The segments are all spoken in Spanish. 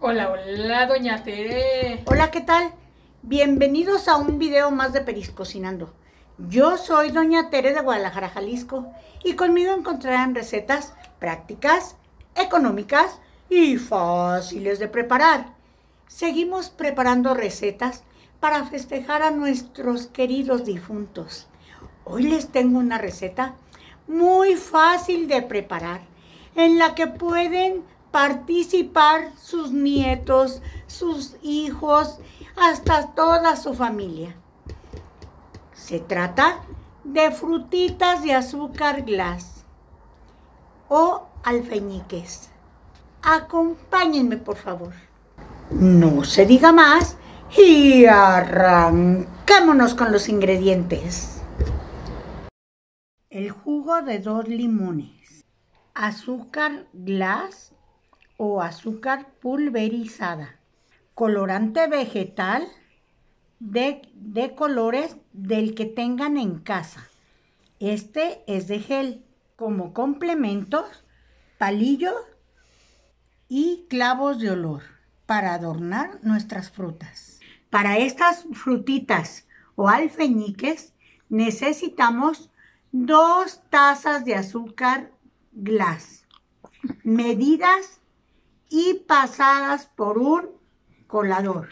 Hola, hola, doña Tere. Hola, ¿qué tal? Bienvenidos a un video más de Peris Cocinando. Yo soy doña Tere de Guadalajara, Jalisco, y conmigo encontrarán recetas prácticas, económicas y fáciles de preparar. Seguimos preparando recetas para festejar a nuestros queridos difuntos. Hoy les tengo una receta muy fácil de preparar, en la que pueden participar sus nietos, sus hijos, hasta toda su familia. Se trata de frutitas de azúcar glass o alfeñiques. Acompáñenme, por favor. No se diga más y arrancámonos con los ingredientes. El jugo de 2 limones, azúcar glass o azúcar pulverizada, colorante vegetal de colores del que tengan en casa. Este es de gel. Como complementos, palillos y clavos de olor para adornar nuestras frutas. Para estas frutitas o alfeñiques necesitamos 2 tazas de azúcar glass, medidas y pasadas por un colador.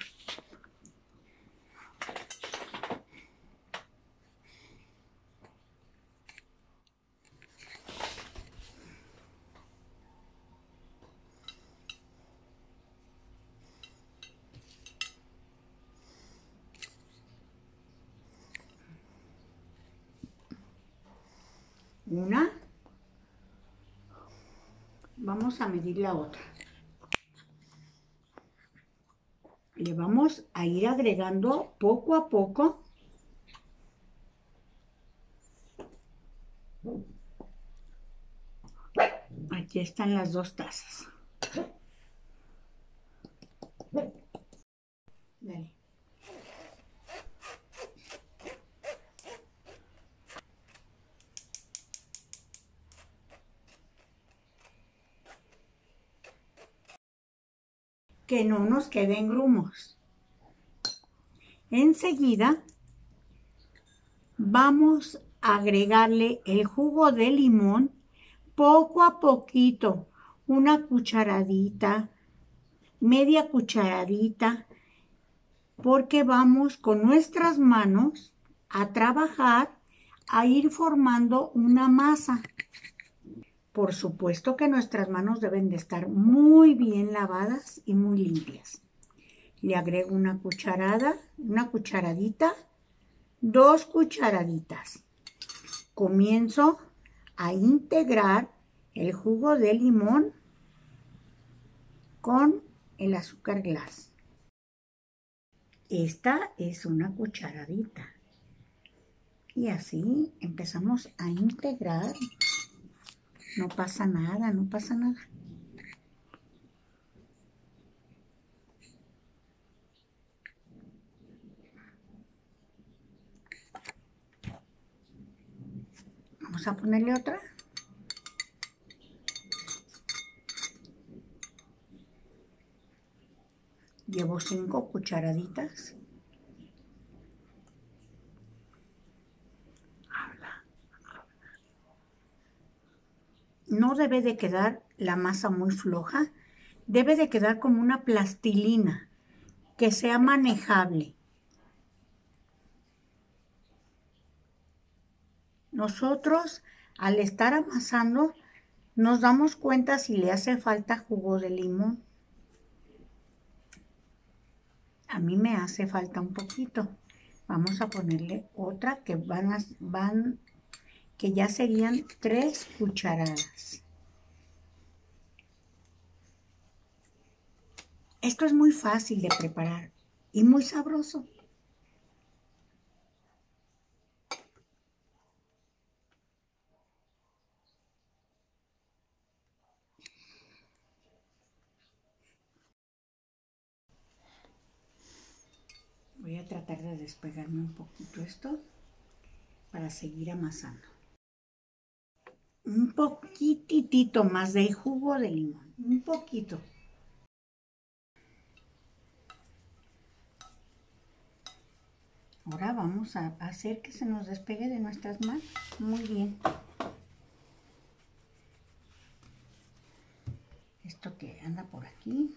Una. Vamos a medir la otra. Le vamos a ir agregando poco a poco aquí están las 2 tazas. Dale. Que no nos queden grumos. Enseguida vamos a agregarle el jugo de limón poco a poquito, una cucharadita, media cucharadita, porque vamos con nuestras manos a trabajar, a ir formando una masa. Por supuesto que nuestras manos deben de estar muy bien lavadas y muy limpias. Le agrego una cucharada, una cucharadita, 2 cucharaditas. Comienzo a integrar el jugo de limón con el azúcar glass. Esta es una cucharadita. Y así empezamos a integrar. No pasa nada, no pasa nada. Vamos a ponerle otra. Llevo 5 cucharaditas. No debe de quedar la masa muy floja. Debe de quedar como una plastilina que sea manejable. Nosotros, al estar amasando, nos damos cuenta si le hace falta jugo de limón. A mí me hace falta un poquito. Vamos a ponerle otra que que ya serían 3 cucharadas. Esto es muy fácil de preparar y muy sabroso. Voy a tratar de despegarme un poquito esto para seguir amasando. Un poquitito más de jugo de limón, un poquito. Ahora vamos a hacer que se nos despegue de nuestras manos. Muy bien. Esto que anda por aquí.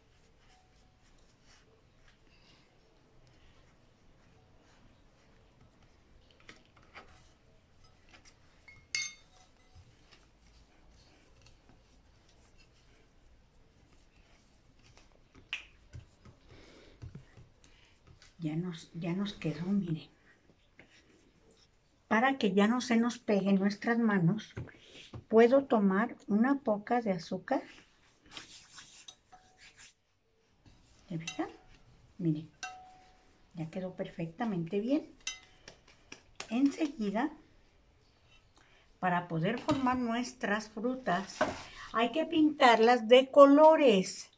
Ya nos quedó, miren. Para que ya no se nos pegue en nuestras manos, puedo tomar una poca de azúcar. ¿Se fijan? Miren, ya quedó perfectamente bien. Enseguida, para poder formar nuestras frutas, hay que pintarlas de colores.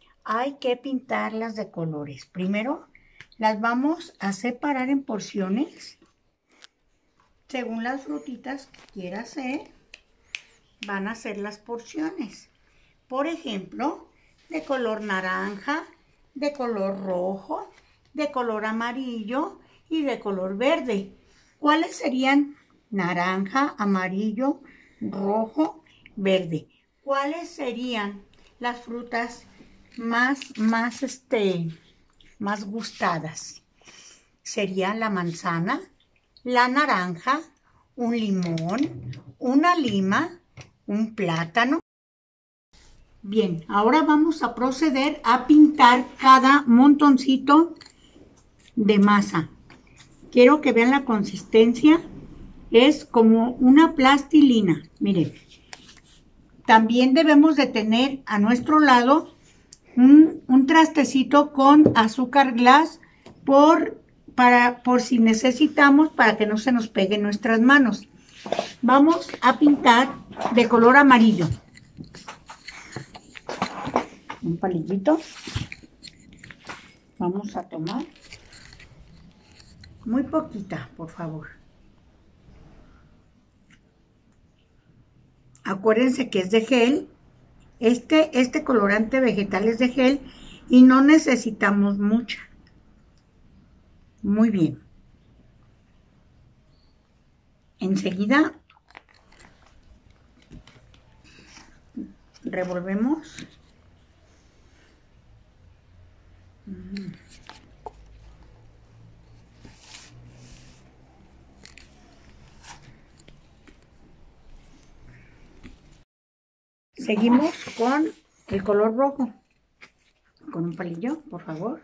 Primero, las vamos a separar en porciones. Según las frutitas que quiera hacer, van a ser las porciones. Por ejemplo, de color naranja, de color rojo, de color amarillo y de color verde. ¿Cuáles serían? Naranja, amarillo, rojo, verde. ¿Cuáles serían las frutas más gustadas? Sería la manzana, la naranja, un limón, una lima, un plátano. Bien, ahora vamos a proceder a pintar cada montoncito de masa. Quiero que vean la consistencia. Es como una plastilina. Miren, también debemos de tener a nuestro lado un trastecito con azúcar glass por si necesitamos, para que no se nos pegue en nuestras manos. Vamos a pintar de color amarillo. Un palillito. Vamos a tomar muy poquita, por favor. Acuérdense que es de gel. Este colorante vegetal es de gel y no necesitamos mucha. Muy bien. Enseguida revolvemos. Seguimos con el color rojo. Con un palillo, por favor.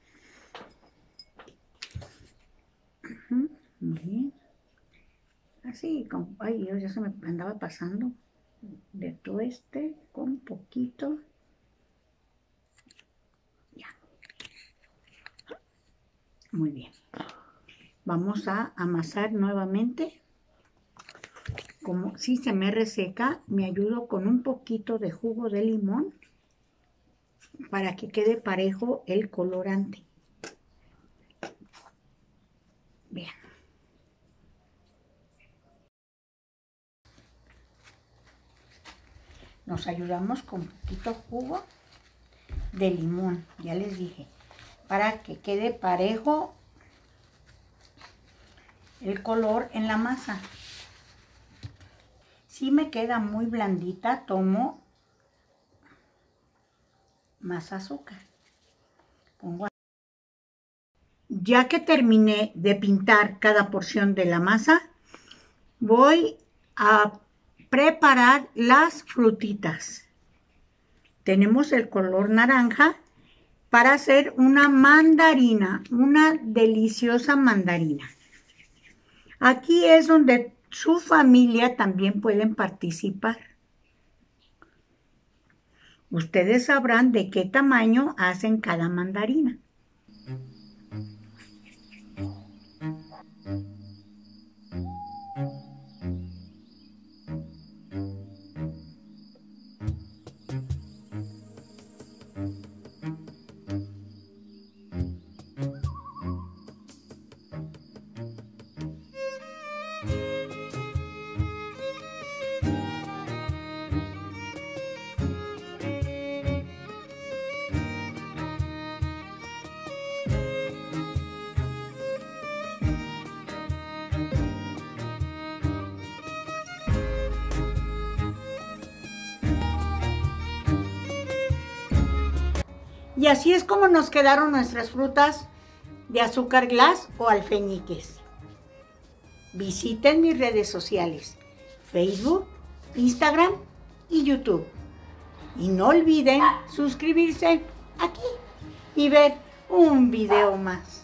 Muy bien. Así, ay, ya se me andaba pasando de tueste con poquito. Ya. Muy bien. Vamos a amasar nuevamente. Como si se me reseca, me ayudo con un poquito de jugo de limón para que quede parejo el colorante. Bien. Nos ayudamos con un poquito jugo de limón, ya les dije, para que quede parejo el color en la masa. Si me queda muy blandita, tomo más azúcar. Ya que terminé de pintar cada porción de la masa, voy a preparar las frutitas. Tenemos el color naranja para hacer una mandarina, una deliciosa mandarina. Aquí es donde su familia también pueden participar. Ustedes sabrán de qué tamaño hacen cada mandarina. Y así es como nos quedaron nuestras frutas de azúcar glass o alfeñiques. Visiten mis redes sociales, Facebook, Instagram y YouTube. Y no olviden suscribirse aquí y ver un video más.